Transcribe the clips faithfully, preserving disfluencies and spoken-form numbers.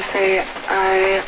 say I...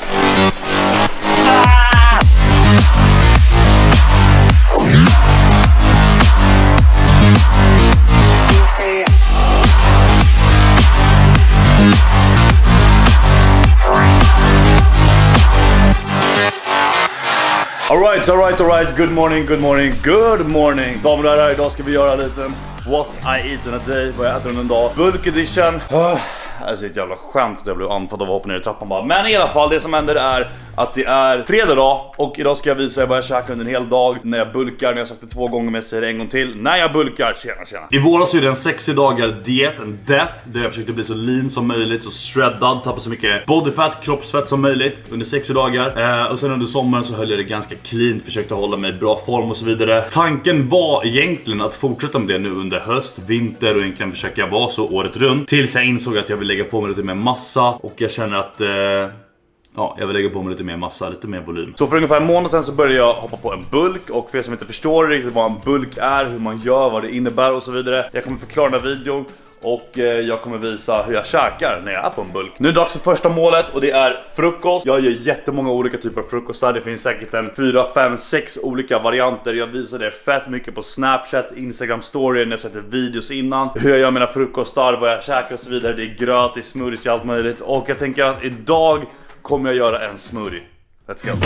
Alright, alright, alright, good morning, good morning, good morning. Damer och herrar, idag ska vi göra en liten What I eat in a day, vad jag äter under en dag. Bulk edition. uh, Alltså ett jävla skämt att jag blev andfådd av att hoppa ner i trappan bara. Men i alla fall, det som händer är att det är fredag dag. Och idag ska jag visa er vad jag käkar under en hel dag. När jag bulkar, när jag sagt det två gånger men jag säger det en gång till. När jag bulkar, tjena tjena. I våras gjorde jag en sextio dagar diet, en death. Där jag försökte bli så lean som möjligt, så shreddad, tappa så mycket bodyfat, kroppsfett som möjligt under sextio dagar. eh, Och sen under sommaren så höll jag det ganska clean, försökte hålla mig i bra form och så vidare. Tanken var egentligen att fortsätta med det nu under höst, vinter och egentligen försöka vara så året runt. Tills jag insåg att jag vill lägga på mig lite mer massa. Och jag känner att eh, ja, jag vill lägga på mig lite mer massa, lite mer volym. Så för ungefär en månad sedan så började jag hoppa på en bulk. Och för er som inte förstår riktigt vad en bulk är, hur man gör, vad det innebär och så vidare, jag kommer förklara den här videon. Och eh, jag kommer visa hur jag käkar när jag är på en bulk. Nu är det dags för första målet och det är frukost. Jag gör jättemånga olika typer av frukostar. Det finns säkert en fyra, fem, sex olika varianter. Jag visar det fett mycket på Snapchat, Instagram story, när jag sätter videos innan. Hur jag gör mina frukostar, vad jag käkar och så vidare. Det är gröt, det är smoothies, allt möjligt. Och jag tänker att idag kommer jag göra en smoothie. Let's go.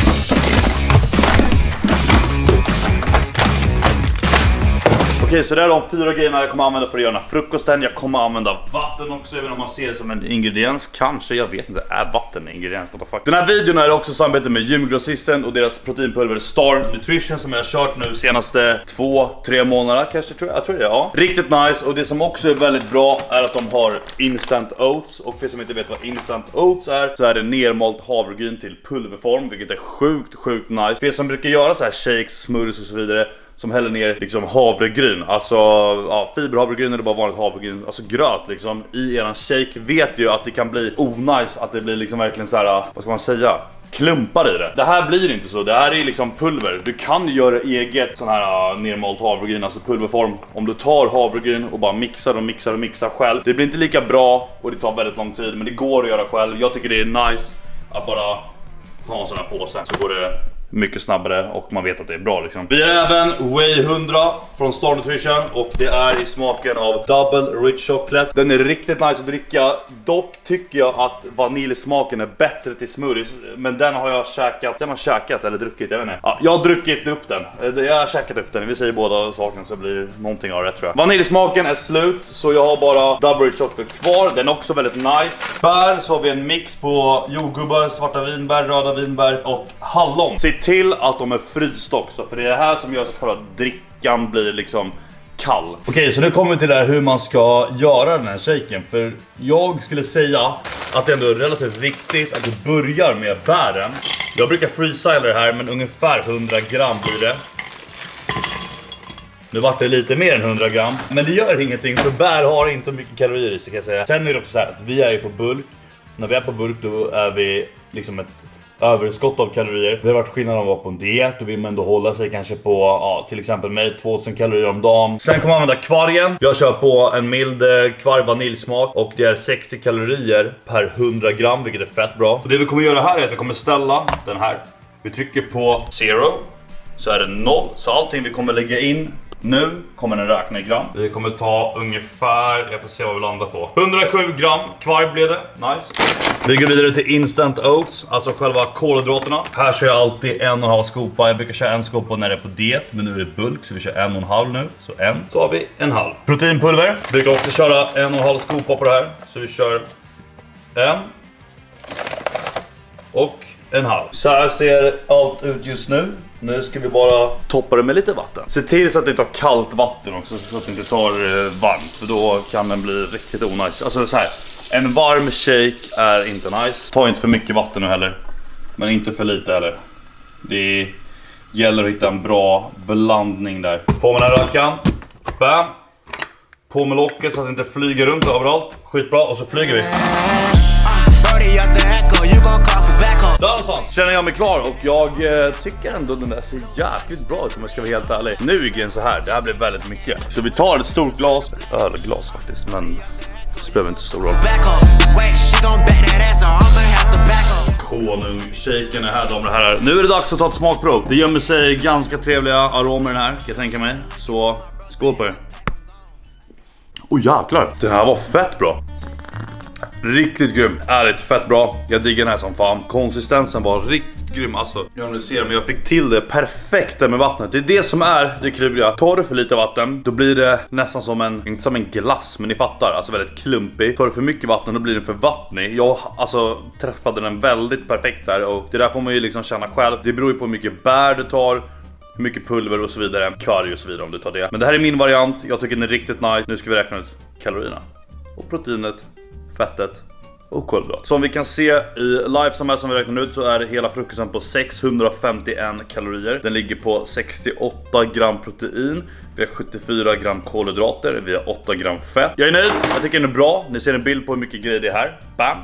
Okej, så det är de fyra grejerna jag kommer använda för att göra den här frukosten. Jag kommer använda vatten också, även om man ser det som en ingrediens. Kanske, jag vet inte, är vatten en ingrediens? What the fuck? Den här videon är också samarbete med Gymgrossisten och deras proteinpulver Star Nutrition, som jag har kört nu senaste två, tre månader kanske, tror jag. Jag tror det, ja. Riktigt nice, och det som också är väldigt bra är att de har instant oats. Och för er som inte vet vad instant oats är, så är det nermalt havregryn till pulverform, vilket är sjukt, sjukt nice. För er som brukar göra så här shakes, smoothies och så vidare, som häller ner liksom havregryn, alltså ja, fiberhavregryn eller bara vanligt havregryn, alltså gröt liksom i eran shake, vet ju att det kan bli onajs, att det blir liksom verkligen så här, vad ska man säga, klumpar i det. Det här blir inte så, det här är liksom pulver. Du kan göra eget sån här uh, nermalt havregryn, alltså pulverform. Om du tar havregryn och bara mixar och mixar och mixar själv, det blir inte lika bra och det tar väldigt lång tid, men det går att göra själv. Jag tycker det är nice att bara ha en sån här påse, så går det mycket snabbare och man vet att det är bra liksom. Vi har även Whey hundra från Star Nutrition och det är i smaken av Double Rich Chocolate. Den är riktigt nice att dricka. Dock tycker jag att vaniljsmaken är bättre till smoothies, men den har jag käkat. Den har käkat eller druckit, jag vet inte. Ja, jag har druckit upp den. Jag har käkat upp den. Vi säger båda sakerna så blir det någonting av det, tror jag. Vaniljsmaken är slut, så jag har bara Double Rich Chocolate kvar. Den är också väldigt nice. Bär, så har vi en mix på jordgubbar, svarta vinbär, röda vinbär och hallon. Se till att de är fryst också, för det är det här som gör så att själva drickan blir liksom kall. Okej, okay, så nu kommer vi till det här hur man ska göra den här shaken. För jag skulle säga att det ändå är relativt viktigt att du börjar med bären. Jag brukar freestyla det här, men ungefär hundra gram blir det. Nu vart det lite mer än hundra gram, men det gör ingenting, för bär har inte mycket kalorier i sig, kan jag säga. Sen är det också så här att vi är ju på bulk. När vi är på bulk då är vi liksom ett överskott av kalorier. Det har varit skillnad om att vara på en diet, och vill man ändå hålla sig kanske på, ja, till exempel med tvåtusen kalorier om dagen. Sen kommer man använda kvargen. Jag kör på en mild kvarg vaniljsmak och det är sextio kalorier per hundra gram, vilket är fett bra. Och det vi kommer göra här är att vi kommer ställa den här. Vi trycker på zero, så är det noll. Så allting vi kommer lägga in nu kommer den räkna i gram. Det kommer ta ungefär, jag får se vad vi landar på, hundrasju gram kvarg blev det, nice. Vi går vidare till instant oats, alltså själva kolhydraterna. Här kör jag alltid en och en halv skopa. Jag brukar köra en skopa när det är på diet, men nu är det bulk så vi kör en och en halv nu. Så en, så har vi en halv. Proteinpulver, jag brukar också köra en och en halv skopa på det här. Så vi kör en och en halv. Så här ser allt ut just nu. Nu ska vi bara toppa det med lite vatten. Se till så att det tar kallt vatten också, så att det inte tar eh, varmt, för då kan den bli riktigt onajs. Alltså så här, en varm shake är inte nice. Ta inte för mycket vatten nu heller, men inte för lite heller. Det gäller att hitta en bra blandning där. På med den här rökan. Bam. På med locket så att det inte flyger runt överallt. Skitbra, och så flyger vi. Där känner jag mig klar, och jag eh, tycker ändå den där ser jäkligt bra ut om jag ska vara helt ärlig. Nu är grejen så här, det här blir väldigt mycket. Så vi tar ett stort glas, ett ölglas faktiskt, men spelar inte stor roll. Konung-shaken är här, damer och herrar. Nu är det dags att ta ett smakprov. Det gömmer sig ganska trevliga aromer den här, kan jag tänka mig. Så, skål på er. Åh oh, jäklar, den här var fett bra. Riktigt grym, ärligt fett bra. Jag diggar den här som fan. Konsistensen var riktigt grym alltså. Jag nu ser men jag fick till det perfekta med vattnet. Det är det som är det kluriga. Tar du för lite vatten, då blir det nästan som en, inte som en glass, men ni fattar, alltså väldigt klumpig. Tar du för mycket vatten, då blir den för vattnig. Jag alltså träffade den väldigt perfekt där, och det där får man ju liksom känna själv. Det beror ju på hur mycket bär du tar, hur mycket pulver och så vidare, curry och så vidare om du tar det. Men det här är min variant, jag tycker den är riktigt nice. Nu ska vi räkna ut kalorierna och proteinet, fettet och kolhydrat. Som vi kan se i live som är som vi räknar ut, så är hela frukosten på sexhundrafemtioen kalorier. Den ligger på sextioåtta gram protein. Vi har sjuttiofyra gram kolhydrater. Vi har åtta gram fett. Jag är nöjd, jag tycker den är bra. Ni ser en bild på hur mycket grejer det är här. Bam!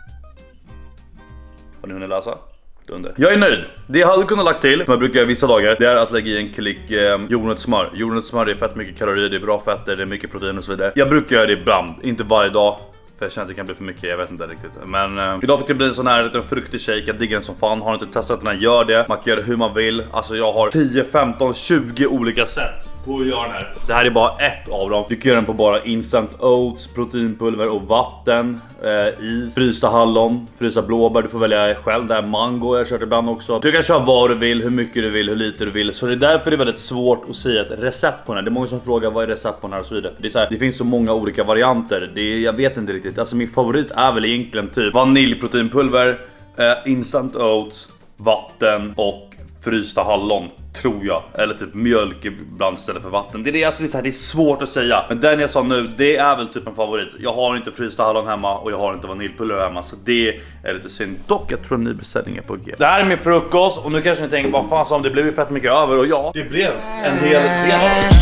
Har ni hunnit läsa? Under. Jag är nöjd. Det jag hade kunnat lagt till, som jag brukar göra vissa dagar, det är att lägga i en klick eh, jordnötssmör. Jordnötssmör är fett mycket kalorier, det är bra fetter, det är mycket protein och så vidare. Jag brukar göra det ibland, inte varje dag. För jag känner att det kan bli för mycket, jag vet inte riktigt. Men eh, idag fick det bli en sån här liten fruktig shake. Jag diggar den som fan, har inte testat den här, gör det. Man kan göra det hur man vill. Alltså jag har tio, femton, tjugo olika sätt på att göra den här. Det här är bara ett av dem. Du kan göra den på bara instant oats, proteinpulver och vatten, eh, is, frysta hallon, frysta blåbär. Du får välja själv. Det här mango jag har kört ibland också. Du kan köra vad du vill, hur mycket du vill, hur lite du vill. Så det är därför det är väldigt svårt att säga ett recept på den här. Det är många som frågar vad är recept på den här och så vidare. Det är så här, det finns så många olika varianter. Det är, jag vet inte riktigt. Alltså min favorit är väl egentligen typ vaniljproteinpulver, eh, instant oats, vatten och frysta hallon, tror jag. Eller typ mjölk ibland istället för vatten. Det är, det, alltså det, är så här, det är svårt att säga. Men den jag sa nu, det är väl typ en favorit. Jag har inte frysta hallon hemma och jag har inte vaniljpulver hemma. Så det är lite synd. Dock, jag tror ni beställningar på G. Det här är min frukost. Och nu kanske ni tänker, vad fan som det blev ju fett mycket över. Och ja, det blev en hel del av det.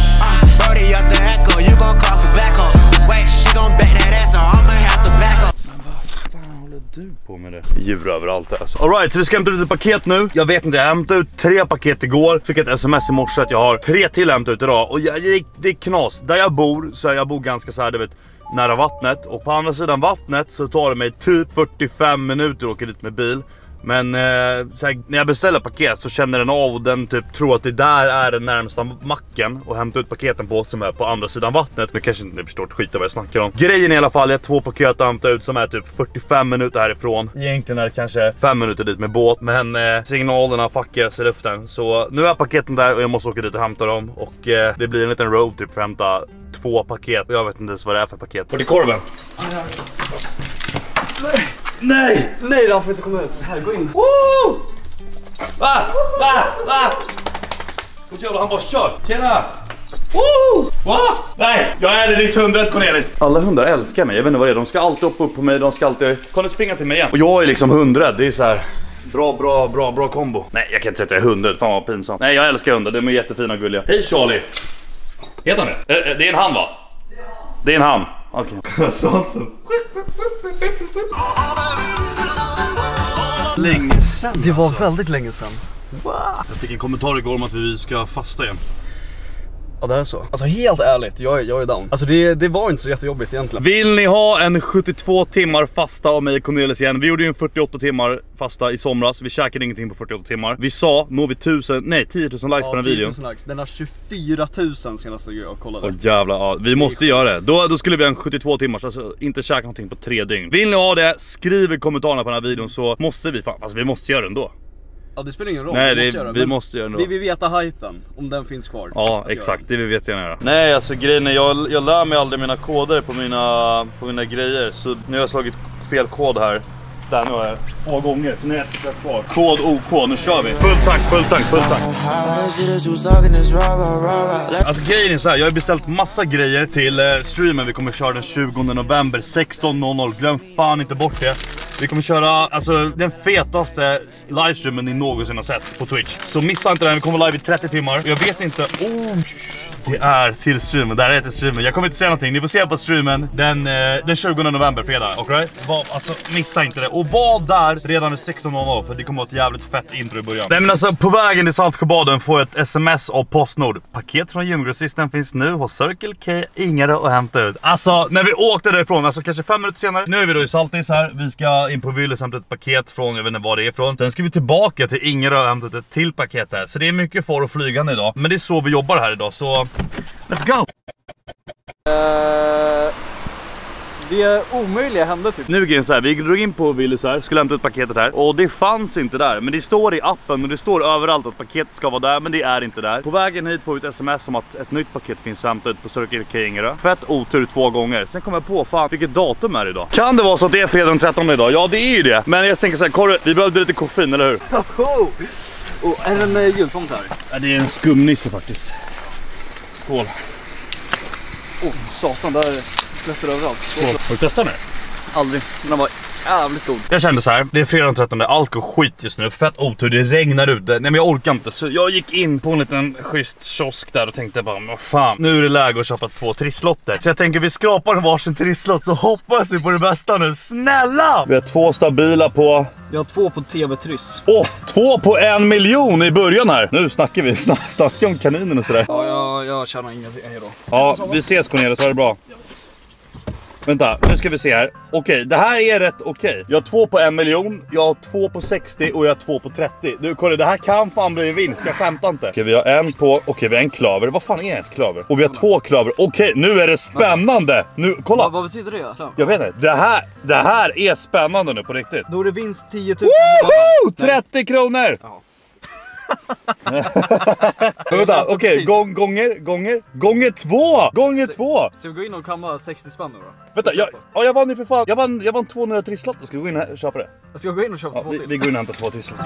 Du på med det. Djur överallt alltså. Alright, så vi ska hämta ut ett paket nu. Jag vet inte, jag hämtade ut tre paket igår. Fick ett sms i morse att jag har tre till hämta ut idag. Och jag, det, det är knas. Där jag bor, så jag bor ganska så här, du vet, nära vattnet. Och på andra sidan vattnet så tar det mig typ fyrtiofem minuter att åka dit med bil. Men eh, så här, när jag beställer paket så känner den av och den typ tror att det där är den närmsta macken och hämta ut paketen på som är på andra sidan vattnet. Men kanske inte ni förstår ett skit av vad jag snackar om. Grejen i alla fall är två paket att hämta ut som är typ fyrtiofem minuter härifrån. Egentligen är det kanske fem minuter dit med båt, men eh, signalerna fuckas i luften. Så nu är paketen där och jag måste åka dit och hämta dem. Och eh, det blir en liten roadtrip för att hämta två paket. Jag vet inte ens vad det är för paket. Vart är korven? Nej! Nej, den får inte komma ut. Här, gå in. Woo! Va? Va? Va? Och jävlar, han bara kör. Tjena! Woo! Va? Nej, jag är ditt hundrätt, Cornelis. Alla hundar älskar mig, jag vet inte vad det är. De ska alltid upp, upp på mig, de ska alltid... Kan du springa till mig igen? Och jag är liksom hundrädd, det är så här... Bra, bra, bra, bra kombo. Nej, jag kan inte säga att jag är hundrädd, fan vad pinsamt. Nej, jag älskar hundar, de är jättefina och gulliga. Hej Charlie! Heter han det? Det är en han va? Det är en han. Okej. Okay. Sånt. Länge sedan. Det var väldigt länge sedan. Wow. Jag fick en kommentar igår om att vi ska fasta igen. Ja, det är så. Alltså helt ärligt, jag är, jag är down. Alltså det, det var inte så jättejobbigt egentligen. Vill ni ha en sjuttiotvå timmar fasta av mig och Cornelis igen? Vi gjorde ju en fyrtioåtta timmar fasta i somras. Vi käkade ingenting på fyrtioåtta timmar. Vi sa, når vi tusen, nej tio tusen likes ja, på den videon. tio tusen likes. Den har tjugofyra tusen senaste jag kollade. Åh jävlar, ja. Vi måste göra det. Då, då skulle vi ha en sjuttiotvå timmar, alltså inte käka någonting på tre dygn. Vill ni ha det, skriv i kommentarerna på den här videon så måste vi fan, alltså vi måste göra det ändå. Ja, det spelar ingen roll. Nej, vi måste det, göra vi måste göra det. Vi vill veta hypen, om den finns kvar. Ja, exakt. Det vill vi veta gärna. Nej, alltså grejen är, jag, jag lär mig aldrig mina koder på mina, på mina grejer. Så nu har jag slagit fel kod här. Där nu har jag två gånger, så nu är jag kvar. Kod OK, nu kör vi. Full tank, full tank, full tank. Alltså grejen är så här, jag har beställt massa grejer till eh, streamen. Vi kommer köra den tjugonde november, sexton noll noll. Glöm fan inte bort det. Vi kommer köra alltså den fetaste livestreamen ni någonsin har sett på Twitch. Så missa inte den, vi kommer live i trettio timmar. Jag vet inte, oh, det är till streamen, där är till streamen. Jag kommer inte säga någonting, ni får se på streamen den, eh, den tjugonde november, fredag, okej? Okay? Alltså missa inte det, och var där redan vid sexton noll noll för det kommer att vara ett jävligt fett intro i början. Nej men alltså, på vägen till Saltsjöbaden får jag ett sms av Postnord. Paket från Gymgrossisten finns nu hos Circle K, Ingarö och hämta ut. Alltså, när vi åkte därifrån, alltså kanske fem minuter senare. Nu är vi då i Saltis här, vi ska in på Willys hämta ett paket från, jag vet inte vad det är ifrån. Sen ska vi tillbaka till Ingarö och hämta ut ett till paket här. Så det är mycket far och flygande idag. Men det är så vi jobbar här idag, så let's go! Uh... Det omöjliga hände typ. Nu är det så här, vi drog in på Willys här, skulle hämta ut paketet här. Och det fanns inte där, men det står i appen och det står överallt att paketet ska vara där, men det är inte där. På vägen hit får vi ett sms om att ett nytt paket finns hämtat ut på Circle K Ingarö. Fett otur två gånger. Sen kom jag på, fan, vilket datum är det idag? Kan det vara så att det är fredag den trettonde idag? Ja, det är ju det. Men jag tänker så här, Korre, vi behövde lite koffein, eller hur? Oh, oh, är det en uh, jultomt här? Ja, det är en skumnisse faktiskt. Skål. Oh, satan, där skvätter överallt. Skål. Har du testat nu? Aldrig, den var jävligt god. Jag kände så här, det är fredag den trettonde, allt går skit just nu, fett otur, det regnar ute. Nej men jag orkar inte, så jag gick in på en liten schysst kiosk där och tänkte bara, vad fan, nu är det läge att köpa två trisslotter. Så jag tänker vi skrapar en varsin trisslott, så hoppas vi på det bästa nu, snälla! Vi har två stabila på... Jag har två på T V-tryss. Åh, oh, två på en miljon i början här. Nu snackar vi, snack, snackar om kaninen och sådär. Ja, jag, jag tjänar ingenting då. Ja, vi ses Cornelis, ha det bra. Vänta, nu ska vi se här. Okej, det här är rätt okej. Jag har två på en miljon, jag har två på sextio och jag har två på trettio. Du, kolla, det här kan fan bli en vinst, jag skämtar inte. Okej, vi har en på, okej, vi har en klaver. Vad fan är ens klaver? Och vi har två klaver. Okej, nu är det spännande. Nu, kolla. Vad, vad betyder det? Klar. Jag vet inte, det här, det här är spännande nu på riktigt. Då är det vinst tio tusen. Woho! trettio kronor! Ja. Vänta, okej, okay, gång, gånger, gånger, gånger två! Gånger Se, två! Ska vi gå in och kamma sextio spänn nu då? Vänta, jag, ja, jag vann ju för fan. Jag vann, jag vann två nya trisslotter. Ska vi gå in och köpa det? Jag ska gå in och köpa ja, två vi, till. Vi går in och hämtar två trisslotter.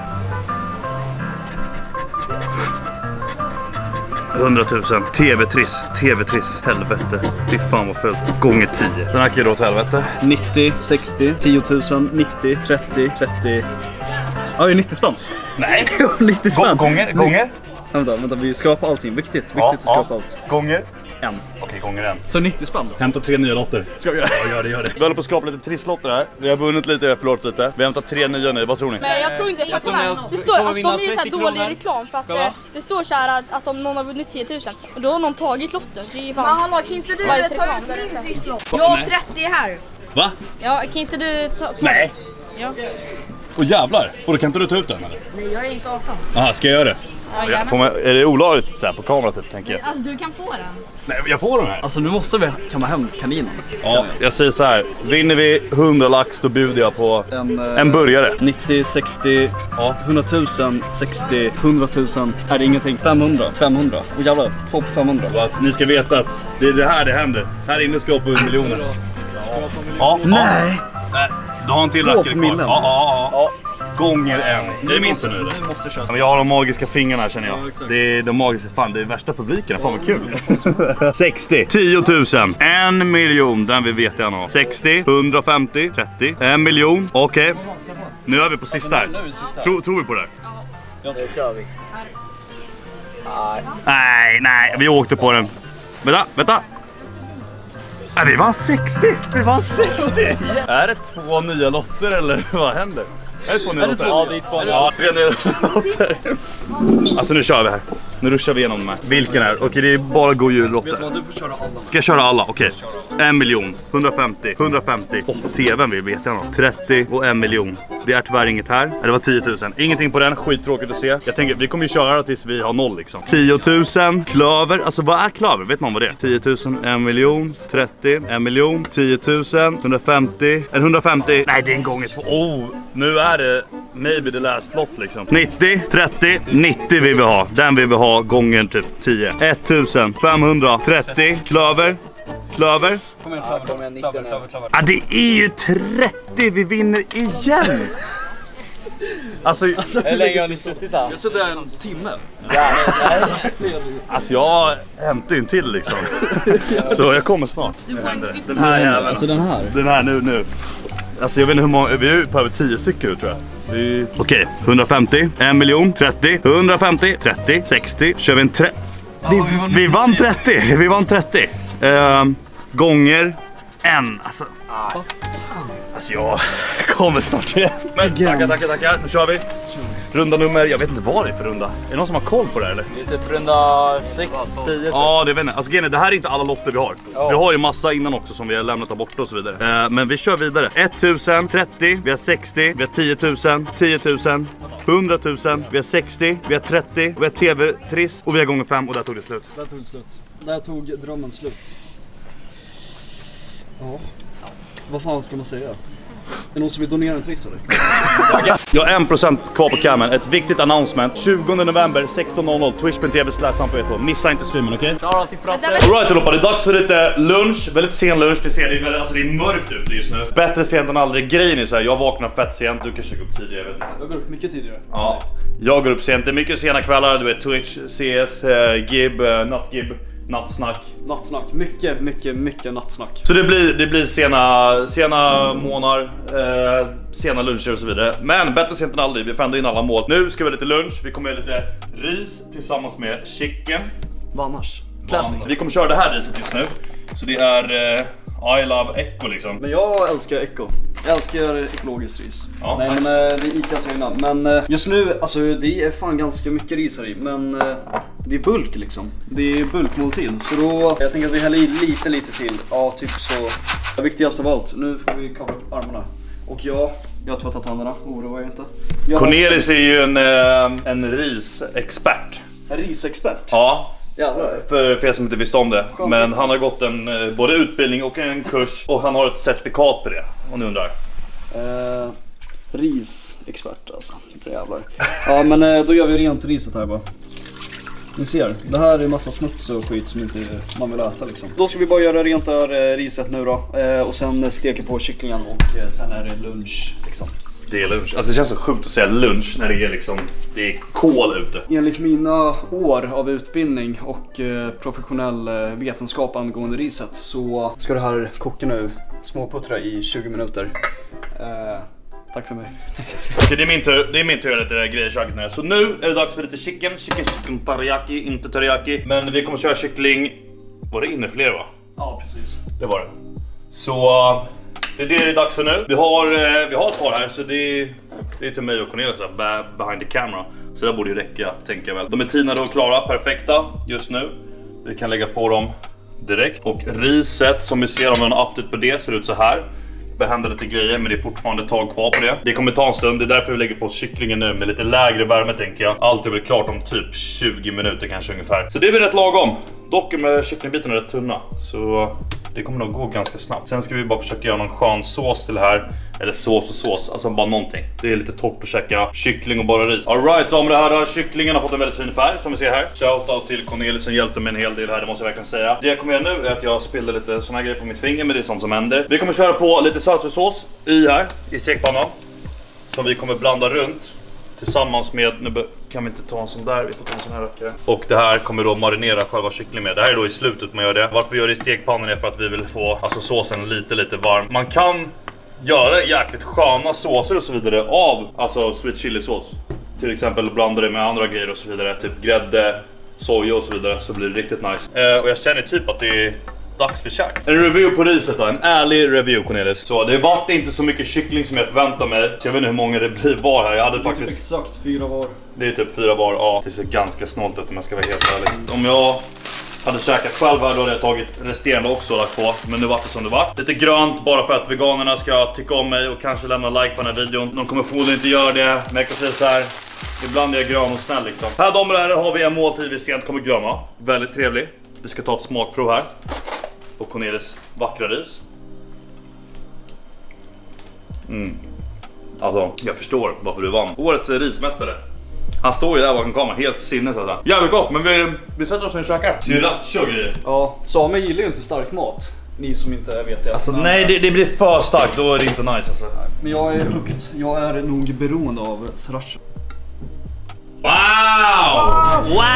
hundratusen. T V-triss. T V-triss. Helvete. Fy fan vad fult. Gånger tio. Den här kan ju då till helvete. nittio, sextio, tio tusen, nittio, trettio, trettio. Ja, det är nittio spänn. Nej. nittio spänn. Gånger, gånger. Vänta, vänta, vi skrapar allting. Viktigt, viktigt ja, att skrapa ja. allt. Gånger. En. Okej, gånger en. Så nittio spänn då? Hämta tre nya lotter. Ska vi göra? Ja, gör det, gör det. Vi håller på att skapa lite trisslotter här. Vi har vunnit lite, vi har förlorat lite. Vi har hämtat tre nya nu, vad tror ni? Men jag tror inte, jag tror jag, det står, alltså, de är ju så här dålig reklam för att det, det står så här att, att om någon har vunnit tio tusen och då har någon tagit lotten. Så det är fan... Men hallå, kan inte du ta ut min trisslott? Jag har trettio här. Va? Ja, kan inte du ta... ta Nej. Ja. Åh jävlar, och då kan inte du ta ut den eller? Nej, jag är inte arton. Aha, ska jag göra det? Ja, gärna. Får man, är det olagligt så här på kamera typ, tänker jag? Alltså du kan få den. Nej, jag får den här. Alltså nu måste vi kamma hem kaninen. Ja, jag säger så här. Vinner vi hundra lax då bjuder jag på en, en, en burgare. nittio, sextio, ja, hundra tusen, sextio, hundra tusen. Är det ingenting? femhundra, femhundra. Och jävlar, två på femhundra. Så att ni ska veta att det är det här det händer. Här inne ska på miljoner. Ja, nej. Nej. Du har en till rackare kvar. Ja, ja, ja. Gånger en. Är det min tur nu? Vi måste köra. Men jag har de magiska fingrarna känner jag. Ja, det är de magiska, fan det är värsta publiken. Fan vad kul. sextio, tio tusen, en miljon, den vi vet jag nog. sextio, hundrafemtio, trettio, en miljon. Okej. Okay. Nu är vi på sista här. Tror, tror vi på det här? Ja, det kör vi. Nej, nej, vi åkte på den. Vänta, vänta. Nej, vi vann sextio! Vi vann sextio! Är det två nya lotter eller vad händer? Är det två nya lotter? Ja, det är två nya ja, tre nya lotter. Alltså nu kör vi här. Nu ruschar vi igenom de här. Vilken är? Okej, det är bara god jullotter. Vet du vad, du får köra alla. Ska jag köra alla? Okej. En miljon, hundrafemtio, hundrafemtio. Och på tvn vi vet jag nog. trettio och en miljon. Det är tyvärr inget här. Det var tio tusen. Ingenting på den, skittråkigt att se. Jag tänker, vi kommer ju köra tills vi har noll liksom. tio tusen, klöver. Alltså vad är klöver? Vet någon vad det är? tio tusen, en miljon, trettio, en miljon, tio tusen, hundrafemtio, en hundrafemtio. Nej, det är en gång i två. Oh, nu är det maybe the last lot liksom. nittio, trettio, nittio vill vi ha. Den vill vi ha gången typ tio. ettusen femhundratrettio, klöver. Klöver. Kom igen, klöver. Kom igen, nittio. Klöver, klöver, klöver. Ah, det är ju trettio, vi vinner igen. Alltså, alltså hur länge har ni suttit här? Jag har suttit här en timme. Alltså jag hämtar ju en till liksom. Så jag kommer snart. Du får en Den här jäveln. Alltså den här. Den här nu, nu. Alltså jag vet inte hur många, vi är på över tio stycken tror jag. Vi... Okej, okay, hundrafemtio, en miljon, trettio, hundrafemtio, trettio, sextio, kör vi en tre... Ja, vi, vi, vann vi vann trettio, vi vann trettio. Uh, gånger en, alltså. Ah. Alltså jag kommer snart igen. Men tackar, tackar, tackar, nu kör vi. Runda nummer, jag vet inte vad det är för runda. Är det någon som har koll på det här, eller? Det är typ runda sex, tio. Ja, det vet jag. Alltså Gene, det här är inte alla lotter vi har. Ja. Vi har ju massa innan också som vi har lämnat där borta och så vidare. Eh, men vi kör vidare. tusen, trettio, vi har sextio, vi har tio tusen, tio tusen, hundra tusen, vi har sextio, vi har trettio, vi har tv-triss och vi har gånger fem och där tog det slut. Där tog det slut. Där tog drömmen slut. Ja. Vad fan ska man säga? Är det någon som vill donera en triss eller? Jag har en procent kvar på kameran. Ett viktigt announcement. tjugonde november sexton noll noll. Twitch punkt tv slash sampa ett två. Missa inte streamen, okej? Okay? Klara till Frasse. Alright allihopa, det är dags för lite lunch. Väldigt sen lunch. Det ser det, väldigt, alltså det är mörkt ute just nu. Bättre sent än aldrig. Grejen är så här, jag vaknar fett sent. Du kanske går upp tidigare, jag vet inte. Jag går upp mycket tidigare. Ja. Jag går upp sent. Det är mycket sena kvällar. Du vet Twitch, C S, uh, Gib, uh, Nattgib. Nattsnack. Nattsnack, mycket, mycket, mycket nattsnack. Så det blir, det blir sena, sena månader, eh, sena luncher och så vidare. Men bättre sent än aldrig, vi får ändå in alla mål. Nu ska vi ha lite lunch, vi kommer ha lite ris tillsammans med chicken. Vad annars? Classic. Vi kommer köra det här riset just nu. Så det är eh, I love Echo liksom. Men jag älskar Echo. Jag älskar ekologiskt ris. Ja, Nej, nice. Men det är Icas egna. Men just nu, alltså det är fan ganska mycket ris här i. Men det är bulk liksom. Det är bulkmåltid. Så då, jag tänker att vi häller i lite, lite till. Ja, typ så. Det viktigaste av allt, nu får vi kavla upp armarna. Och jag, jag har tvättat händerna, oroa er inte. Jag Cornelis är ju en, en risexpert. En risexpert? Ja. Jävlar. För, för er som inte visste om det. Men han har gått en både utbildning och en kurs. Och han har ett certifikat på det. Och nu undrar eh, risexpert alltså. Inte jävlar. Ja men eh, då gör vi rent riset här bara. Ni ser, det här är massa smuts och skit som inte man vill äta liksom. Då ska vi bara göra rent där eh, riset nu då. eh, Och sen steka på kycklingen och eh, sen är det lunch liksom. Det är lunch. Alltså det känns så sjukt att säga lunch när det är liksom, det är kol ute. Enligt mina år av utbildning och eh, professionell eh, vetenskap angående riset så ska det här koka nu småputtra i tjugo minuter. Eh, tack för mig. Okej, det är min tur. Det är min tur att lite grejer i köket nu. Så nu är det dags för lite chicken. Chicken, chicken teriyaki, inte teriyaki. Men vi kommer köra kyckling. Var det inne fler va? Ja, precis. Det var det. Så det är det det är dags för nu. Vi har, vi har ett par här så det är, det är till mig och Cornelis behind the camera. Så det borde ju räcka, tänker jag väl. De är tinade och klara, perfekta just nu. Vi kan lägga på dem direkt. Och riset som vi ser, om vi har en update på det, ser ut så här. Det händer lite grejer men det är fortfarande ett tag kvar på det. Det kommer ta en stund, det är därför vi lägger på kycklingen nu med lite lägre värme tänker jag. Allt är väl klart om typ tjugo minuter kanske ungefär. Så det är väl rätt lagom. Dock med kycklingbitarna rätt tunna. Så det kommer nog gå ganska snabbt. Sen ska vi bara försöka göra någon skön sås till det här. Eller sås och sås, alltså bara någonting. Det är lite torrt att käka kyckling och bara ris. Alright, så om det här kycklingen har fått en väldigt fin färg som vi ser här. Shoutout till Cornelis som hjälpte mig en hel del här, det måste jag verkligen säga. Det jag kommer göra nu är att jag spillde lite såna här grejer på mitt finger, men det är sånt som händer. Vi kommer köra på lite sötsursås i här, i stekpannan. Som vi kommer blanda runt. Tillsammans med, nu kan vi inte ta en sån där, vi får ta en sån här rackare. Och det här kommer då marinera själva kycklingen med. Det här är då i slutet man gör det. Varför vi gör det i stekpannan är för att vi vill få alltså såsen lite lite varm. Man kan göra jäkligt sköna såser och så vidare av alltså sweet chili sås. Till exempel blanda det med andra grejer och så vidare. Typ grädde, soja och så vidare, så blir det riktigt nice. Eh, och jag känner typ att det är dags för käk. En review på riset då, en ärlig review Cornelis. Så det vart inte så mycket kyckling som jag förväntade mig. Så jag vet inte hur många det blir var här. Jag hade faktiskt... Typ exakt fyra var. Det är typ fyra var, ja. Det ser ganska snålt ut om jag ska vara helt ärlig. Om jag hade käkat själv här då hade jag tagit resterande också lagt på. Men nu var det som det var. Lite grönt bara för att veganerna ska tycka om mig och kanske lämna like på den här videon. De kommer förmodligen inte göra det. Men jag kan säga så här. Ibland är jag grön och snäll liksom. Här damer och herrar har vi en måltid vi sent kommer glömma. Väldigt trevlig. Vi ska ta ett smakprov här. Och Cornelis vackra ris. Mm. Alltså, jag förstår varför du vann. Årets rismästare. Han står ju där bakom kameran, helt sinnes alltså. Jävligt gott, men vi, vi sätter oss i en käkar. Sriracha och grejer. Ja, Samuel gillar ju inte stark mat. Ni som inte vet det. Alltså, nej, det, det blir för starkt, då är det inte nice alltså. Men jag är högt. Jag är nog beroende av sriracha. Wow! Wow!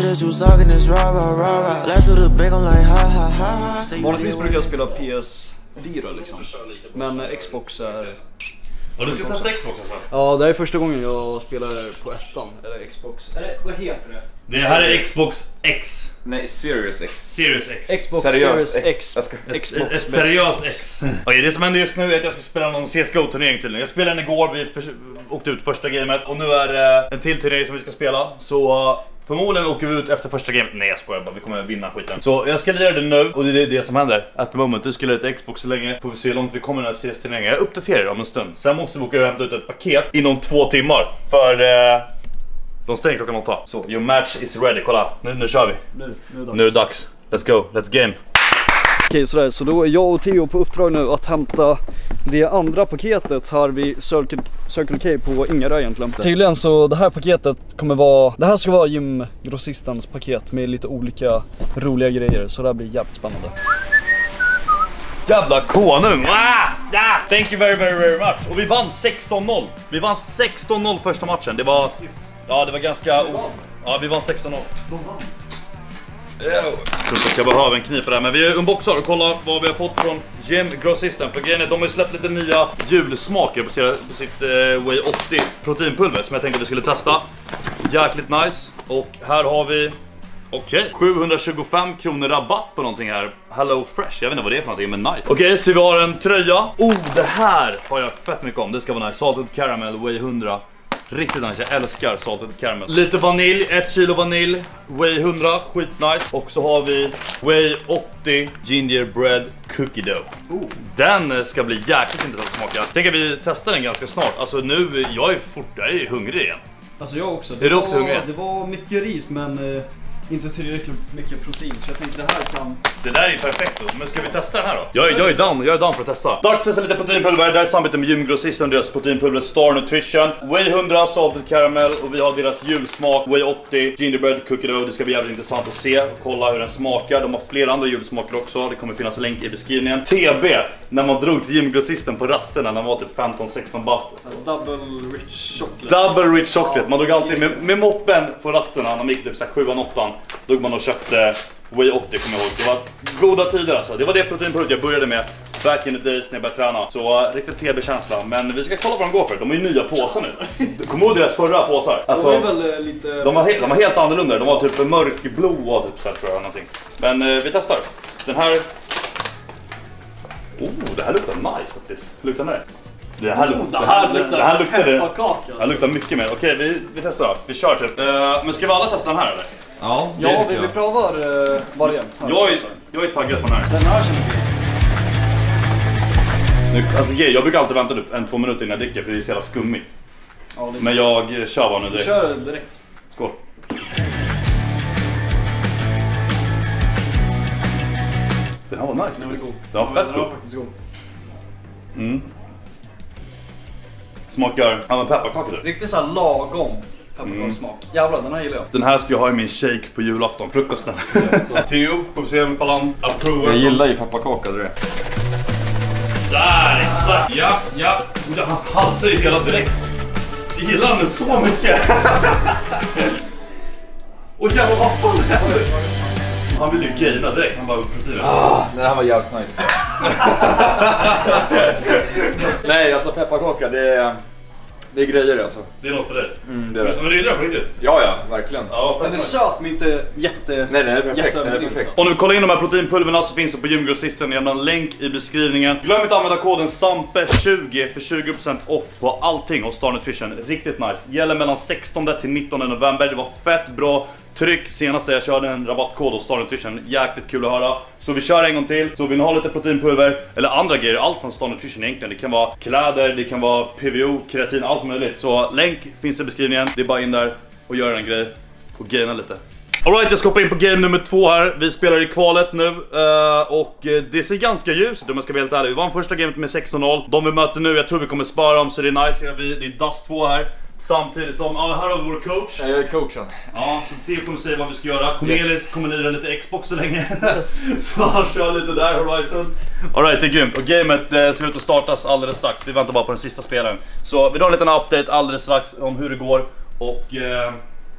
Vanligtvis brukar jag spela P S lira liksom. Men eh, Xbox är... Och du ska testa Xbox alltså? Ja, det är första gången jag spelar på ettan, eller Xbox. Eller vad heter det? Det här är Xbox X. Nej, Series X. Series X. Xbox Seriöst Series X. X. Ska... Xbox Ett, ett seriöst X. Okej, det som händer just nu är att jag ska spela någon C S G O-turnering till. Jag spelade den igår, vi för... åkte ut första gamet. Och nu är det en till turnering som vi ska spela. Så förmodligen åker vi ut efter första gamet. Nej, jag skojar bara, vi kommer vinna skiten. Så jag ska lira det nu, och det är det som händer. At the moment, du ska lira ett Xbox så länge. Får vi se hur långt vi kommer i den här C S-turneringen. Jag uppdaterar om en stund. Sen måste vi åka och hämta ut ett paket inom två timmar. För... Eh... de stänger klockan åtta. Så, your match is ready. Kolla, nu, nu kör vi. Nu, nu, är det Nu är det dags. Let's go, let's game. Okej, sådär, så då är jag och Theo på uppdrag nu att hämta det andra paketet här vid Circle, Circle K på Ingarö egentligen. Tydligen så det här paketet kommer vara, det här ska vara gymgrossistens paket med lite olika roliga grejer, så det här blir jävligt spännande. Jävla konung! Ah! Ah! Thank you very very very much. Och vi vann sexton noll. Vi vann sexton noll första matchen. Det var... ja, det var ganska... ja, vi vann sexton noll. Jag tror inte jag behöver en kniv för det här, men vi är unboxar och kollar vad vi har fått från Gymgrossisten. För grejen är, de har ju släppt lite nya julsmaker på sitt eh, Whey åttio proteinpulver som jag tänkte att vi skulle testa. Jäkligt nice. Och här har vi... okej, okay. sjuhundratjugofem kronor rabatt på någonting här. Hello Fresh, jag vet inte vad det är för någonting, men nice. Okej, okay, så vi har en tröja. Oh, det här har jag fett mycket om. Det ska vara nice. Salted caramel, Whey hundra. Riktigt nice, jag älskar salted caramel. Lite vanilj, ett kilo vanilj, Whey hundra, skitnice. Och så har vi Whey åttio gingerbread cookie dough. Oh. Den ska bli jäkligt intressant att smaka. Tänker vi testar den ganska snart. Alltså nu, jag är fort, jag är hungrig igen. Alltså jag också. Det är du också hungrig? Det var mycket ris, men... Eh... inte tillräckligt mycket protein, så jag tänkte det här kan... det där är perfekt då, men ska vi testa den här då? Jag är, jag är down, jag är down för att testa. Dags att testa lite proteinpulver, där är samarbete med Gymgrossisten och deras proteinpulver Star Nutrition. Whey hundra, salted caramel, och vi har deras julsmak Whey åttio, gingerbread cookie dough. Det ska bli jävligt intressant att se och kolla hur den smakar. De har flera andra julsmaker också, det kommer finnas länk i beskrivningen. T B, när man drog till Gymgrossisten på rasterna när man var typ femton sexton bast. Double rich chocolate. Double rich chocolate, man drog alltid med, med moppen på rasterna när man gick typ sju åtta. Då man och köpte Whey åttio, kommer jag ihåg. Det var goda tider alltså. Det var det proteinpulver jag började med back in the days när jag började träna. Så uh, riktigt T B-känsla. Men vi ska kolla vad de går för. De är ju nya påsar nu. Kommer ihåg deras förra påsar? Alltså, de, är väl lite... de, var helt, de var helt annorlunda. De var typ mörkblå och typ så här, tror jag, någonting. Men uh, vi testar. Den här... oh, det här luktar nice faktiskt. Luktar med det. Det här, oh, det här, luktar, det här luktar det. Alltså. Det här luktar mycket mer. Okej, vi, vi testar då. Vi kör typ. Uh, men ska vi alla testa den här eller? Ja, ja vi, vi provar uh, varje. Jag är, jag är taggad på den här. Den här känner vi. Nu, alltså, jag brukar alltid vänta upp en två minuter innan jag dricker för det är så jävla skummigt. Ja, det är men jag kör bara nu direkt. Vi kör direkt. Skål. Den här var nice. Den var god. Den var fett den var faktiskt god. Mm. Smakar ja, pepparkaka typ. Riktigt så här lagom pepparkakssmak. Mm. Jävlar, den här gillar jag. Den här ska jag ha i min shake på julafton, frukosten. Yes. Theo, får vi se om han approvar. Jag gillar ju pepparkaka, det är det. Där, exakt. Ja, ja. Han halsar ju hela direkt. Jag gillar den så mycket. Och jävlar, vad fan händer? Han vill ju gaina direkt, han bara upp proteiner. Ah, det här var jävligt nice. Nej, alltså pepparkaka, det är, det är grejer alltså. Det är något för dig. Mm, det är det. Men det är det på riktigt. Ja, ja, verkligen. Ja, den är söt men inte jätte... Nej, det är perfekt, det är perfekt. Om du kollar in de här proteinpulverna så finns det på Gymgrossisten. Jag lämnar en länk i beskrivningen. Glöm inte att använda koden SAMPE tjugo för tjugo procent off på allting hos Star Nutrition. Riktigt nice. Gäller mellan sextonde till nittonde november. Det var fett bra tryck senast jag körde en rabattkod hos Star Nutrition. Jäkligt kul att höra. Så vi kör en gång till. Så vill ni ha lite proteinpulver eller andra grejer, allt från Star Nutrition egentligen. Det kan vara kläder, det kan vara P V O, kreatin, allt möjligt. Så länk finns i beskrivningen. Det är bara in där och gör en grej och gaina lite. Alright, jag ska hoppa in på game nummer två här. Vi spelar i kvalet nu uh, och det ser ganska ljust ut om jag ska vara helt ärlig. Vi vann första gamet med sexton noll. De vi möter nu, jag tror vi kommer spara dem, så det är nice. Det är Dust två här. Samtidigt som, ja, här har vi vår coach. Jag är coachen. Ja, så Theo kommer säga vad vi ska göra. Cornelis yes. kommer lira lite Xbox så länge. Yes. Så han kör lite där, Horizon. Alright, det är grymt. Och gamet eh, ser ut att startas alldeles strax. Vi väntar bara på den sista spelaren. Så vi har en liten update alldeles strax om hur det går. Och eh,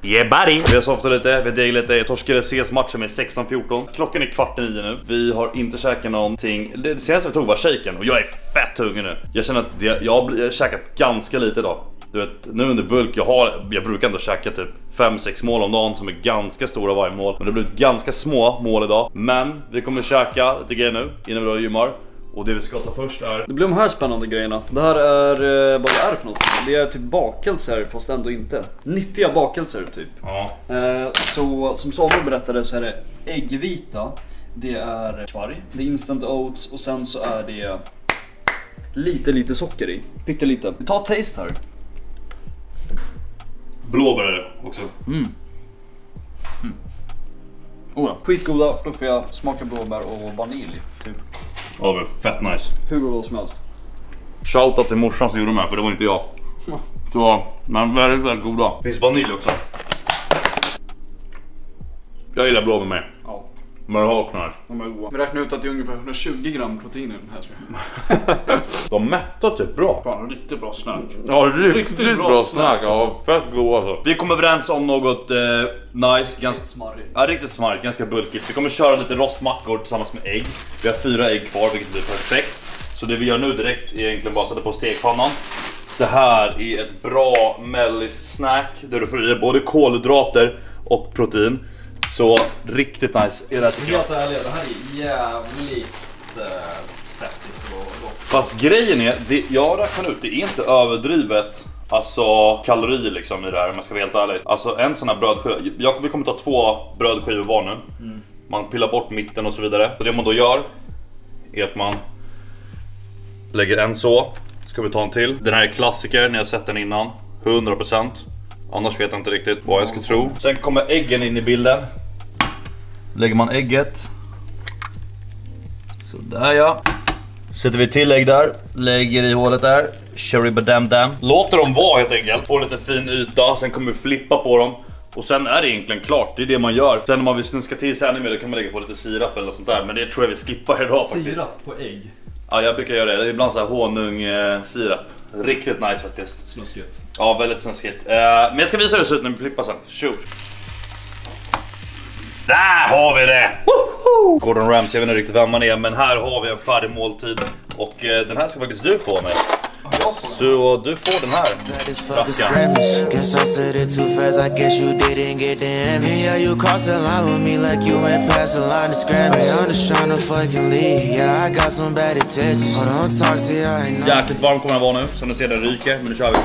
Yeah buddy! Vi har softat lite, vi deg lite. Jag torskade C S-matchen med sexton fjorton. Klockan är kvart i nio nu. Vi har inte käkat någonting. Det senaste vi tog var shaken och jag är fett hungrig nu. Jag känner att det, jag har käkat ganska lite idag. Du vet, nu under bulk, jag, har, jag brukar ändå käka typ fem sex mål om dagen som är ganska stora varje mål. Men det har blivit ganska små mål idag. Men vi kommer käka lite grejer nu innan vi då gymmar. Och det vi ska ta först är... Det blir de här spännande grejerna. Det här är, eh, vad det är för något. Det är typ bakelser fast ändå inte. Nyttiga bakelser typ. Ja. Eh, så som Samuel berättade så är det äggvita. Det är kvarg. Det är instant oats och sen så är det lite lite socker i. Pyttelite. Ta taste här. Blåbär är det också. Mm. Mm. Oh, ja. Skitgoda, fluffiga, smakar blåbär och vanilj typ. Ja, det var fett nice. Hur goda som helst. Shoutout till morsan som gjorde de här, för det var inte jag. Så, men väldigt, väldigt goda. Finns vanilj också. Jag gillar blåbär med. Ja. Men det har knall. De är goda. Vi räknar ut att det är ungefär hundratjugo gram protein i den här tror jag. De mättar typ bra. Fan, riktigt bra snack. Ja, riktigt, riktigt bra, bra snack. Alltså. Ja, fett god alltså. Vi kommer överens om något eh, nice, ganska smarrigt. Ja, riktigt smarrigt, ganska bulkigt. Vi kommer köra lite rostmackor tillsammans med ägg. Vi har fyra ägg kvar, vilket blir perfekt. Så det vi gör nu direkt är egentligen bara sätta på stekpannan. Det här är ett bra mellis snack där du får i både kolhydrater och protein. Så riktigt nice är det här tycker jag. Helt ärligt, det här är jävligt äh, fettigt och gott. Fast grejen är, det, jag räknar ut, det är inte överdrivet alltså kalorier liksom i det här om jag ska vara helt ärlig. Alltså en sån här brödskiva, jag, vi kommer ta två brödskivor var nu. Mm. Man pillar bort mitten och så vidare. Så det man då gör är att man lägger en så. Ska vi ta en till. Den här är klassiker, ni har sett den innan. hundra procent. Annars vet jag inte riktigt vad jag ska tro. Sen kommer äggen in i bilden. Lägger man ägget. Så där ja. Sätter vi till ägg där. Lägger i hålet där. Cherry badam dam. Låter dem vara helt enkelt. Får lite fin yta. Sen kommer vi flippa på dem. Och sen är det egentligen klart. Det är det man gör. Sen om man vill snusska till sig ännu mer, då kan man lägga på lite sirap eller sånt där. Men det tror jag vi skippar idag faktiskt. Sirap på ägg? Ja, jag brukar göra det. Det är ibland så här honung eh, sirap. Riktigt nice faktiskt. Snuskigt. Ja, väldigt snuskigt. Eh, men jag ska visa hur det ser ut när vi flippar sen. Shoot. Där har vi det! Woho! Gordon Ramsay, jag vet inte riktigt vem man är, men här har vi en färdig måltid. Och eh, den här ska faktiskt du få med. Så du får den här. Guess I said it too fast, I guess you didn't get the image. Yeah, you crossed the line with me like you went past the line of scrimmage. I'm just trying to fucking leave, yeah, I got some bad intentions. Hold on, talk to you, I know. Jäkligt varm kommer den vara nu, som du ser den ryker, men nu kör vi.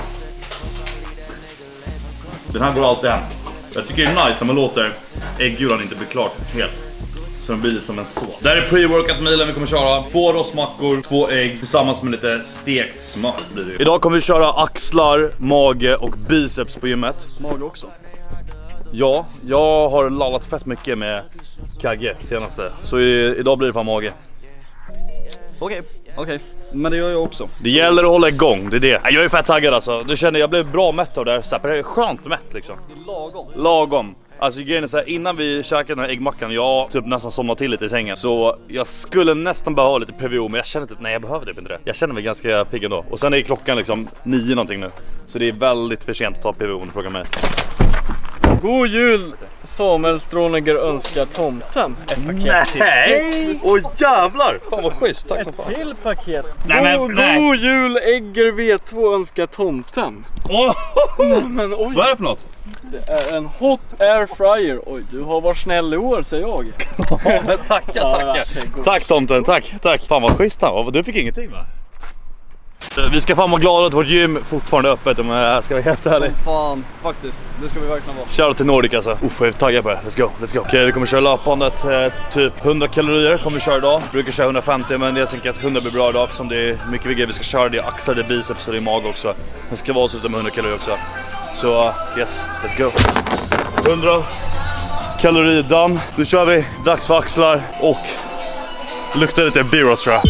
Den här går alltid hem. Jag tycker det är nice när man låter äggulan inte bli klart helt. Så den blir lite som en sås. Där är pre-workout-milen vi kommer köra. Två rostmackor, två ägg tillsammans med lite stekt smör blir det. Idag kommer vi köra axlar, mage och biceps på gymmet. Mage också? Ja, jag har lallat fett mycket med kagge senaste. Så i, idag blir det fan mage. Okej, okay, okej. Okay. Men det gör jag också. Det gäller att hålla igång, det är det. Jag är fett taggad alltså. Du känner jag blev bra mätt av det här. Så här, det är skönt mätt liksom. Lagom. Lagom. Alltså grejen är så här, innan vi käkade den här äggmackan, jag typ nästan somnade till lite i sängen. Så jag skulle nästan behöva lite P V O, men jag känner typ, nej jag behöver typ inte det. Jag känner mig ganska pigg ändå. Och sen är klockan liksom nio någonting nu. Så det är väldigt för sent att ta P V O om du frågar mig. God jul! Samuel Stråneger önskar tomten ett paket till. Nej! Åh jävlar! Fan vad schysst, tack som fan. Ett till paket. Nej, men, god, nej. god jul, Egger V två önskar tomten. Oh! Nej, men, oj. Vad är det för något? Det är en hot air fryer. Oj, du har varit snäll i år, säger jag. Tacka, tacka. Tack tomten, tack, tack. Fan vad schysst han var. Du fick ingenting va? Vi ska fan vara glada att vårt gym fortfarande är öppet om jag ska vara helt ärlig. Som fan, faktiskt. Det ska vi verkligen vara. Shoutout till Nordic alltså. Uff, jag är taggad på det. Let's go, let's go. Okej, vi kommer köra löpbandet. Eh, typ hundra kalorier kommer vi köra idag. Vi brukar köra hundrafemtio, men jag tänker att hundra blir bra idag. Som det är mycket grejer vi ska köra. Det är axlar, det är biceps och det är mage också. Det ska vara så med hundra kalorier också. Så yes, let's go. hundra kalorier done. Nu kör vi. Dags för axlar och luktar lite B-roast tror jag.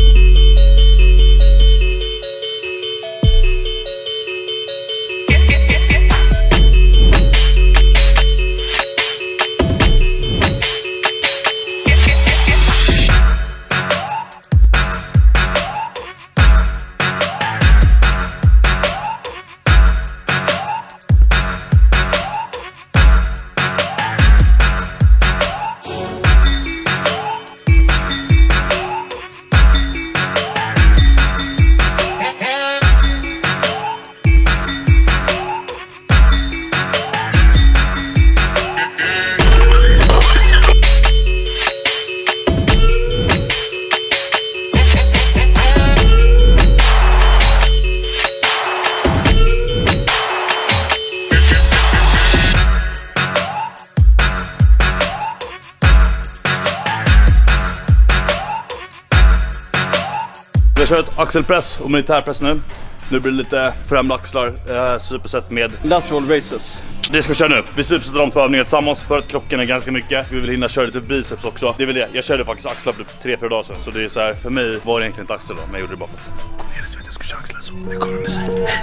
kör ett axelpress och militärpress nu. Nu blir det lite främre axlar, eh, superset med lateral raises. Det ska vi köra nu. Vi supersätter de två övningar tillsammans för att krocken är ganska mycket. Vi vill hinna köra lite biceps också. Det är väl det. Jag körde faktiskt axlar för tre fyra dagar sedan. Så det är så här, för mig var det egentligen inte axel då, men jag gjorde det bara för att kom igen, så vet jag ska köra axlar så. Nu kommer musik.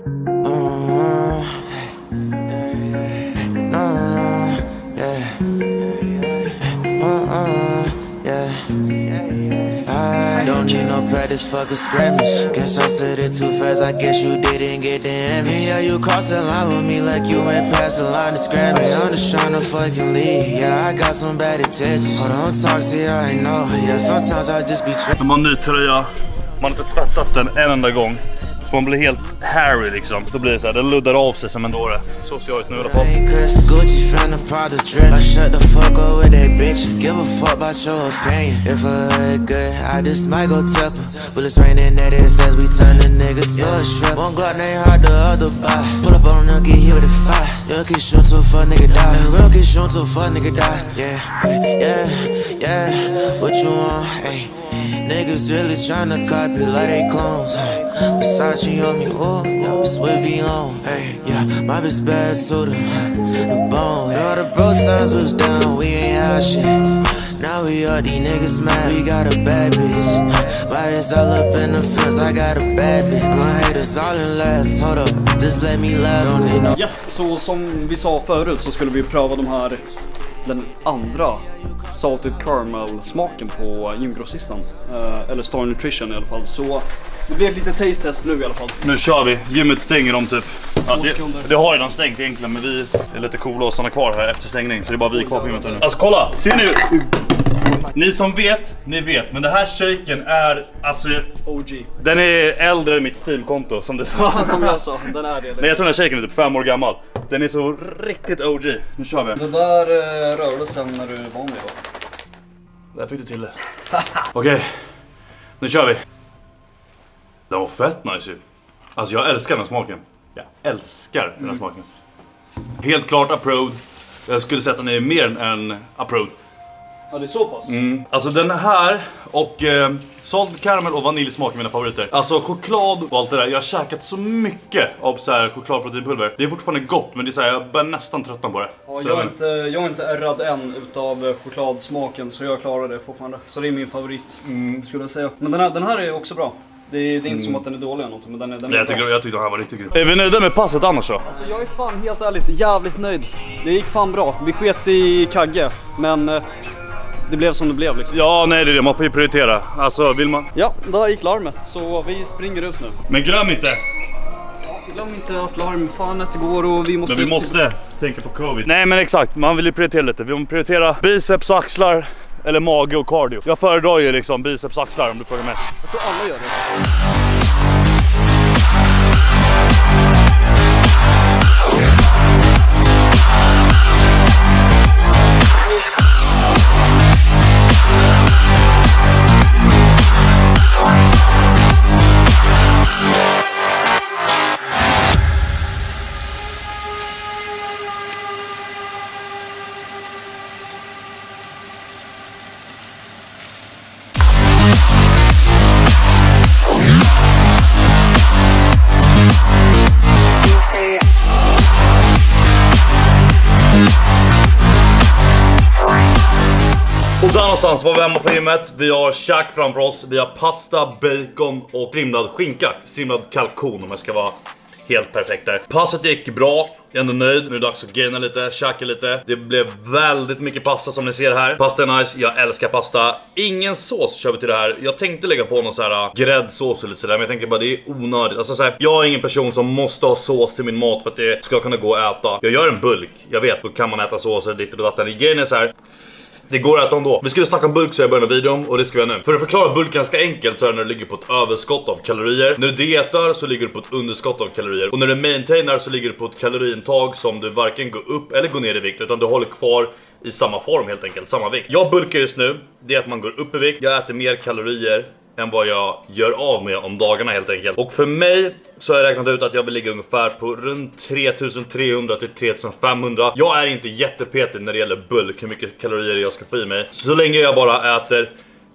Don't need no practice, fuck a scrimmage. Guess I said it too fast, I guess you didn't get the image. Yeah, you crossed the line with me like you went past the line of scrimmage. I'm just tryna fucking leave, yeah, I got some bad intentions. Hold on, talk, see, I know, yeah, sometimes I just be tripping. När man har ny tröja, man har inte tvättat den en enda gång. Så man blir helt hairy liksom. Då blir det så här, det luddar av sig som en dåre. Så ser jag ut nu i alla fall. Gucci fan the Prada drip. I shut the fuck up with that bitch. Give a fuck about your opinion. If I heard good, I just might go tip him. But it's raining at it says we turn the nigga to a strip. One Glock ain't hard the other buy. Pull up on them, get hit with a fire. You can shoot to a fuck nigga die. Real can shoot to a fuck nigga die. Yeah, yeah, yeah. What you want? Hey. Niggas really tryna copy like they clones. Hey. Versace on me, oh, yeah, Swifty on. Hey, yeah, my bitch bad to the, the bone. Hey. All the bro times was down, we ain't had shit. Now we all these niggas mad, we got a bad bitch. My it's all up in the fence, I got a bad bitch. My haters all in last, hold up, just let me laugh. Don't need no. Yes, så som vi sa förut så skulle vi pröva de här, den andra salted caramel smaken på gymgrossisten, uh, eller Star Nutrition i alla fall. Så det blir ett litet taste test nu i alla fall. Nu kör vi. Gymmet stänger om typ. Ja, det, det har redan stängt egentligen, men vi är lite coola och stannar kvar här efter stängning. Så det är bara vi kvar på gymmet nu. Alltså kolla, ser ni? Ni som vet, ni vet. Men det här shaken är alltså O G. Den är äldre än mitt Steam-konto som det sa. Som jag sa, den är det. Nej, jag tror den här shaken är typ fem år gammal. Den är så riktigt O G. Nu kör vi. Det där uh, rörelsen när du var med då. Där fick du till det. Okej, okay. Nu kör vi. Det var fett nice ju. Alltså jag älskar den här smaken. Jag älskar den här mm. smaken. Helt klart approved. Jag skulle sätta den i mer än approved. Ja, det är så pass. Mm. Alltså den här och eh, salted caramel och vaniljsmak är mina favoriter. Alltså choklad och allt det där. Jag har käkat så mycket av så här chokladproteinpulver. Det är fortfarande gott, men det är så här, jag börjar nästan tröttna på det. Ja, jag, är inte, jag är inte ärrad än utav chokladsmaken, så jag klarar det fortfarande. Så det är min favorit, mm. skulle jag säga. Men den här, den här är också bra. Det är, det är inte mm. som att den är dålig eller något, men den är, den är jag, tycker, jag tyckte den här var riktigt grym. Är vi nöjda med passet annars då? Alltså jag är fan helt ärligt jävligt nöjd. Det gick fan bra. Vi sket i Kagge, men eh, det blev som det blev liksom. Ja, nej det är det. Man får ju prioritera. Alltså, vill man... Ja, där gick larmet, så vi springer ut nu. Men glöm inte! Glöm inte att larm fan att det går och vi måste... Men vi måste tänka på covid. Nej men exakt, man vill ju prioritera lite. Vi måste prioritera biceps och axlar. Eller mage och cardio. Jag föredrar ju liksom biceps och axlar om du frågar mig. Jag tror alla gör det. Och där någonstans var vi hemma för gymmet. Vi har käk framför oss. Vi har pasta, bacon och strimlad skinka. Strimlad kalkon om jag ska vara helt perfekt där. Passet gick bra. Jag är ändå nöjd. Nu är det dags att gaina lite, käka lite. Det blev väldigt mycket pasta som ni ser här. Pasta är nice, jag älskar pasta. Ingen sås kör vi till det här. Jag tänkte lägga på någon så här gräddsås och lite sådär, men jag tänker bara det är onödigt. Alltså så här, jag är ingen person som måste ha sås till min mat för att det ska kunna gå att äta. Jag gör en bulk, jag vet, då kan man äta såser ditt och datten. Grejen är så här, det går att äta ändå. Vi skulle snacka om bulk så jag börjar med videon och det ska vi nu. För att förklara bulk ganska enkelt så är det när du ligger på ett överskott av kalorier. När du dietar så ligger du på ett underskott av kalorier. Och när du maintainar så ligger du på ett kaloriintag som du varken går upp eller går ner i vikt, utan du håller kvar i samma form helt enkelt, samma vikt. Jag bulkar just nu, det är att man går upp i vikt. Jag äter mer kalorier än vad jag gör av med om dagarna helt enkelt. Och för mig så har jag räknat ut att jag vill ligga ungefär på runt tre tusen trehundra till tre tusen femhundra. Jag är inte jättepetig när det gäller bulk, hur mycket kalorier jag ska få i mig. Så länge jag bara äter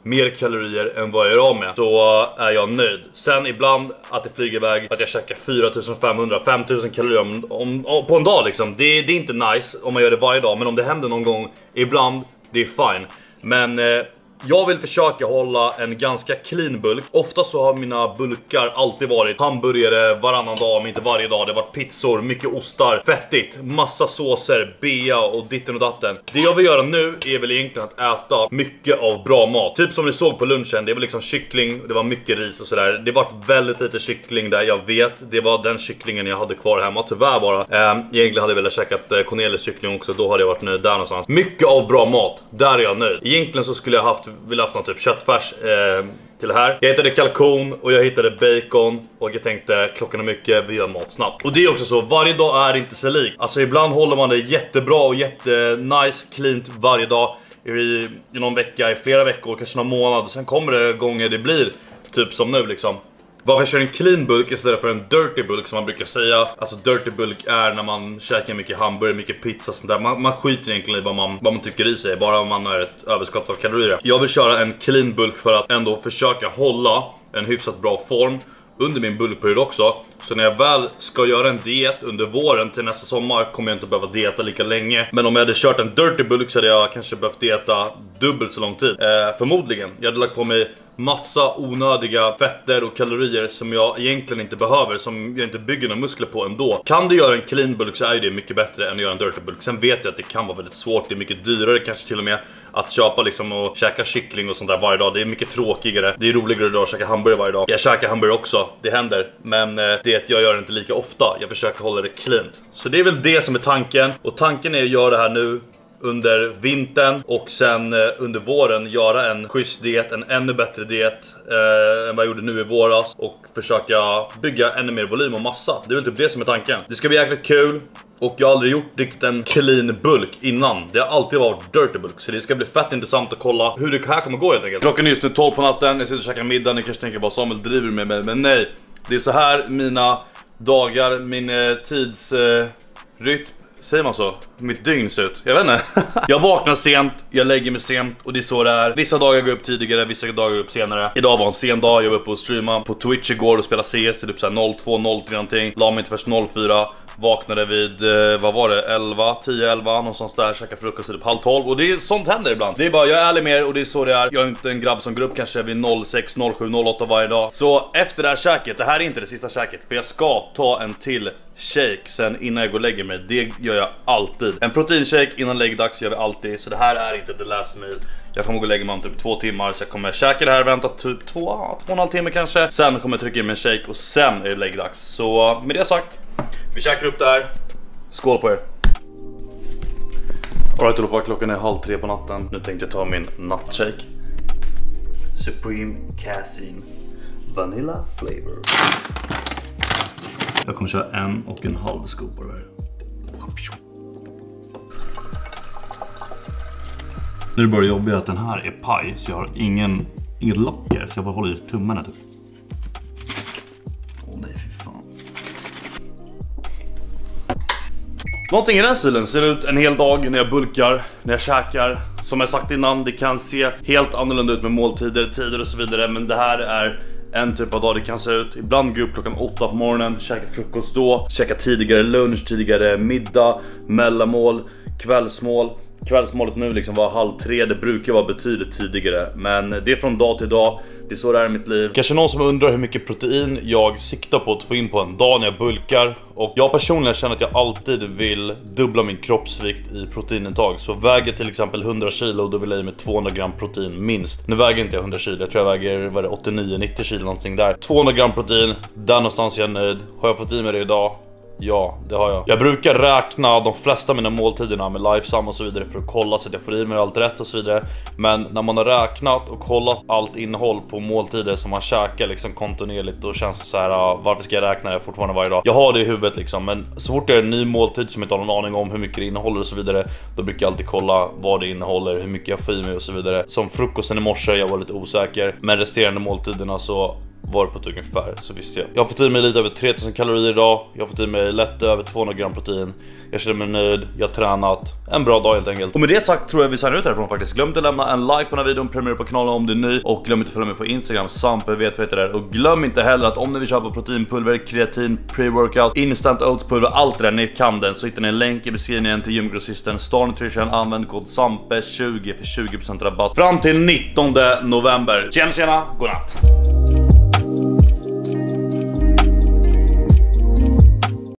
mer kalorier än vad jag är av med, så är jag nöjd. Sen ibland att det flyger iväg, att jag käkar fyra tusen femhundra till fem tusen kalorier om, om, om, på en dag liksom. det, det är inte nice om man gör det varje dag, men om det händer någon gång ibland, det är fine. Men eh, jag vill försöka hålla en ganska clean bulk. Ofta så har mina bulkar alltid varit hamburgare varannan dag, om inte varje dag. Det har varit pizzor, mycket ostar, fettigt, massa såser, bea och ditten och datten. Det jag vill göra nu är väl egentligen att äta mycket av bra mat. Typ som ni såg på lunchen, det var liksom kyckling, det var mycket ris och sådär. Det var väldigt lite kyckling där, jag vet. Det var den kycklingen jag hade kvar hemma, tyvärr bara. eh, Egentligen hade jag velat käkat eh, Cornelis kyckling också, då hade jag varit nöjd där någonstans. Mycket av bra mat, där är jag nöjd. Egentligen så skulle jag haft vill haft någon typ köttfärs eh, till det här. Jag hittade kalkon och jag hittade bacon. Och jag tänkte, klockan är mycket, vi gör mat snabbt. Och det är också så, varje dag är inte så lik. Alltså ibland håller man det jättebra och jättenice, cleant varje dag i, i någon vecka, i flera veckor, kanske någon månad. Sen kommer det gånger det blir typ som nu liksom. Varför jag kör en clean bulk istället för en dirty bulk som man brukar säga. Alltså dirty bulk är när man käkar mycket hamburgare, mycket pizza och sånt där. Man, man skiter egentligen i vad man, vad man tycker i sig, bara om man har ett överskott av kalorier. Jag vill köra en clean bulk för att ändå försöka hålla en hyfsat bra form under min bulkperiod också. Så när jag väl ska göra en diet under våren till nästa sommar kommer jag inte behöva dieta lika länge. Men om jag hade kört en dirty bulk så hade jag kanske behövt dieta dubbelt så lång tid. eh, Förmodligen, jag hade lagt på mig massa onödiga fetter och kalorier som jag egentligen inte behöver, som jag inte bygger några muskler på ändå. Kan du göra en clean bulk så är det mycket bättre än att göra en dirty bulk. Sen vet jag att det kan vara väldigt svårt, det är mycket dyrare kanske till och med att köpa liksom och käka kyckling och sånt där varje dag. Det är mycket tråkigare, det är roligare idag att käka hamburgare varje dag. Jag käkar hamburgare också, det händer. Men eh, det är att jag gör det inte lika ofta, jag försöker hålla det cleant. Så det är väl det som är tanken. Och tanken är att göra det här nu under vintern och sen eh, under våren göra en schysst diet, en ännu bättre diet eh, än vad jag gjorde nu i våras, och försöka bygga ännu mer volym och massa. Det är väl typ det som är tanken. Det ska bli jäkligt kul. Och jag har aldrig gjort riktigt en clean bulk innan. Det har alltid varit dirty bulk. Så det ska bli fett intressant att kolla hur det här kommer gå helt enkelt. Klockan är just nu tolv på natten, jag sitter och käkar middag. Ni kanske tänker bara, Samuel driver med mig. Men nej, det är så här mina dagar, min eh, tidsrytm eh, säger man så? Mitt dygn ser ut. Jag vet inte. Jag vaknar sent, jag lägger mig sent och det är så det är. Vissa dagar går upp tidigare, vissa dagar går upp senare. Idag var en sen dag, jag var uppe och streamade på Twitch igår och spelade C S till typ så här noll två noll tre någonting. La mig inte först noll fyra. Vaknade vid, eh, vad var det, elva, tio elva, någonstans där, käkade frukost typ halv tolv. Och det är sånt händer ibland. Det är bara, jag är ärlig med er och det är så det är. Jag är inte en grabb som går upp kanske vid noll sex, noll sju, noll åtta varje dag. Så efter det här käket, det här är inte det sista käket, för jag ska ta en till shake sen innan jag går och lägger mig. Det gör jag alltid. En proteinshake innan läggdags gör vi alltid. Så det här är inte the last meal. Jag kommer gå och lägga mig om typ två timmar. Så jag kommer käka det här, vänta typ två, två och en halv timme kanske. Sen kommer jag trycka in min shake och sen är det läggdags. Så med det sagt, vi käkar upp det här. Skål på er. Alright, då klockan är halv tre på natten. Nu tänkte jag ta min nattshake. Supreme Casein Vanilla Flavor. Jag kommer köra en och en halv scoop på det här. Nu är det bara jobbigt att den här är paj, så jag har ingen, inget locker, så jag får hålla i tummarna typ. Åh nej, fy fan. Någonting i den stilen ser ut en hel dag när jag bulkar, när jag käkar. Som jag sagt innan, det kan se helt annorlunda ut med måltider, tider och så vidare. Men det här är en typ av dag det kan se ut. Ibland gå upp klockan åtta på morgonen, käka frukost då, käka tidigare lunch, tidigare middag, mellanmål, kvällsmål. Kvällsmålet nu liksom var halv tre, det brukar vara betydligt tidigare. Men det är från dag till dag, det är så det är i mitt liv. Kanske någon som undrar hur mycket protein jag siktar på att få in på en dag när jag bulkar. Och jag personligen känner att jag alltid vill dubbla min kroppsvikt i proteinintag. Så väger till exempel hundra kilo, då vill jag i med tvåhundra gram protein minst. Nu väger inte jag hundra kilo, jag tror jag väger vad är det, åttionio nittio kilo någonting där. tvåhundra gram protein, där någonstans är jag nöjd. Har jag fått i mig det idag? Ja, det har jag. Jag brukar räkna de flesta av mina måltiderna med Lifesum och så vidare för att kolla så att jag får i mig allt rätt och så vidare. Men när man har räknat och kollat allt innehåll på måltider som man käkar liksom kontinuerligt, då känns det så här, varför ska jag räkna det fortfarande varje dag? Jag har det i huvudet liksom, men så fort jag har en ny måltid som jag inte har någon aning om hur mycket det innehåller och så vidare, då brukar jag alltid kolla vad det innehåller, hur mycket jag får i mig och så vidare. Som frukosten i morse, jag var lite osäker, men resterande måltiderna så var på ett ungefär, så visste jag. Jag har fått i mig lite över tre tusen kalorier idag. Jag har fått i mig lätt över tvåhundra gram protein. Jag känner mig nöjd, jag har tränat. En bra dag helt enkelt. Och med det sagt tror jag vi signar ut härifrån faktiskt. Glöm inte att lämna en like på den här videon, prenumerera på kanalen om du är ny. Och glöm inte att följa mig på Instagram, Sampe vet vad heter det där. Och glöm inte heller att om ni vill köpa proteinpulver, kreatin, pre-workout, instant oats-pulver, allt det där, ni kan den. Så hittar ni en länk i beskrivningen till Gymgrossisten Star Nutrition. Använd kod Sampe tjugo för tjugo procent rabatt fram till nittonde november. Tjena tjena, godnatt!